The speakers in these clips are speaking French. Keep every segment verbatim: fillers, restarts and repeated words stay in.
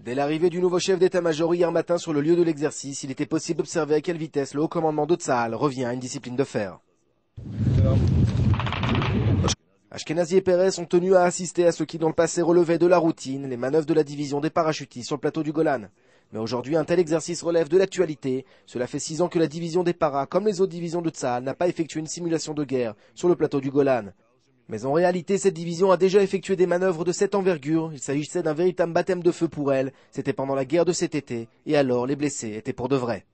Dès l'arrivée du nouveau chef d'état-major hier matin sur le lieu de l'exercice, il était possible d'observer à quelle vitesse le haut commandement de Tsahal revient à une discipline de fer. Ashkenazi et Peres ont tenu à assister à ce qui dans le passé relevait de la routine, les manœuvres de la division des parachutistes sur le plateau du Golan. Mais aujourd'hui, un tel exercice relève de l'actualité. Cela fait six ans que la division des paras, comme les autres divisions de Tsahal, n'a pas effectué une simulation de guerre sur le plateau du Golan. Mais en réalité, cette division a déjà effectué des manœuvres de cette envergure. Il s'agissait d'un véritable baptême de feu pour elle. C'était pendant la guerre de cet été. Et alors, les blessés étaient pour de vrai.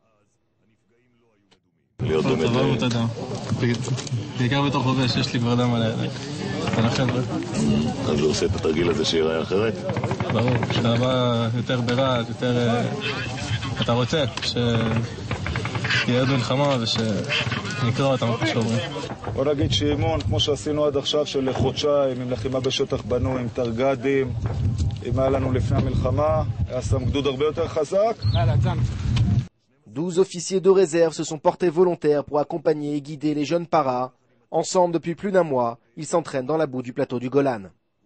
אז הוא עושה את התרגיל הזה שיראה אחרת? ברור, כשאתה בא יותר ברעד, יותר... אתה רוצה שתהיה עוד מלחמה ושנקרא אותם כמו שאומרים. בוא נגיד שאימון, כמו שעשינו עד עכשיו, של חודשיים, עם לחימה בשטח בנוי, עם תרגדים, אם היה לנו לפני המלחמה, היה שם גדוד הרבה יותר חזק. douze officiers de réserve se sont portés volontaires pour accompagner et guider les jeunes paras. Ensemble, depuis plus d'un mois, ils s'entraînent dans la boue du plateau du Golan.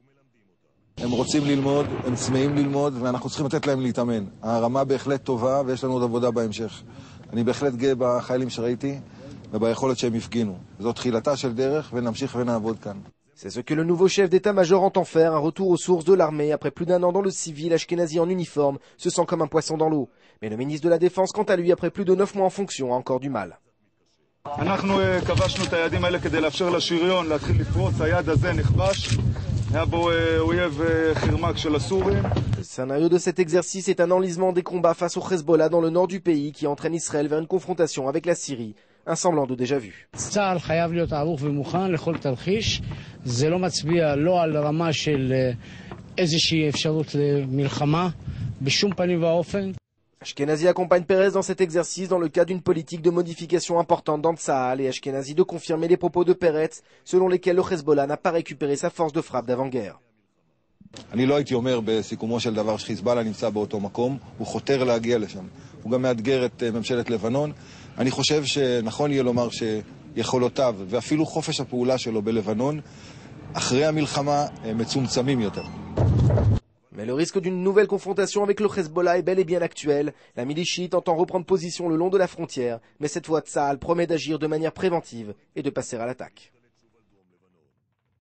הם רוצים ללמוד, הם צמאים ללמוד, ואנחנו צריכים לתת להם להתאמן. הרמה בהחלט טובה, ויש לנו עוד עבודה בהמשך. אני בהחלט גאה בחיילים שראיתי, וביכולת שהם הפגינו. זו תחילתה של דרך, ונמשיך ונעבוד כאן. C'est ce que le nouveau chef d'état-major entend faire, un retour aux sources de l'armée. Après plus d'un an dans le civil, Ashkenazi en uniforme se sent comme un poisson dans l'eau. Mais le ministre de la Défense, quant à lui, après plus de neuf mois en fonction, a encore du mal. אנחנו כבשנו את היעדים האלה כדי לאפשר לשריון להתחיל לפרוץ. היעד הזה נכבש. היה בו אויב חרמק של הסורים. Le scénario de cet exercice est un enlisement des combats face au Hezbollah dans le nord du pays qui entraîne Israël vers une confrontation avec la Syrie. Un semblant de déjà vu. צה"ל חייב להיות ערוך ומוכן לכל תרחיש. זה לא מצביע לא על רמה של איזושהי אפשרות למלחמה בשום פנים ואופן. Ashkenazi accompagne Peres dans cet exercice dans le cadre d'une politique de modification importante dans Tsahal et Ashkenazi de confirmer les propos de Peretz selon lesquels le Hezbollah n'a pas récupéré sa force de frappe d'avant-guerre. אני לא הייתי אומר בסיכומו של דבר שחיזבאללה נמצא באותו מקום, הוא חותר להגיע לשם. הוא גם מאתגר את ממשלת לבנון. אני חושב שנכון יהיה לומר שיכולותיו ואפילו חופש הפעולה שלו בלבנון אחרי המלחמה מצומצמים יותר. Mais le risque d'une nouvelle confrontation avec le Hezbollah est bel et bien actuel. La milice chiite entend reprendre position le long de la frontière, mais cette fois Tsahal promet d'agir de manière préventive et de passer à l'attaque.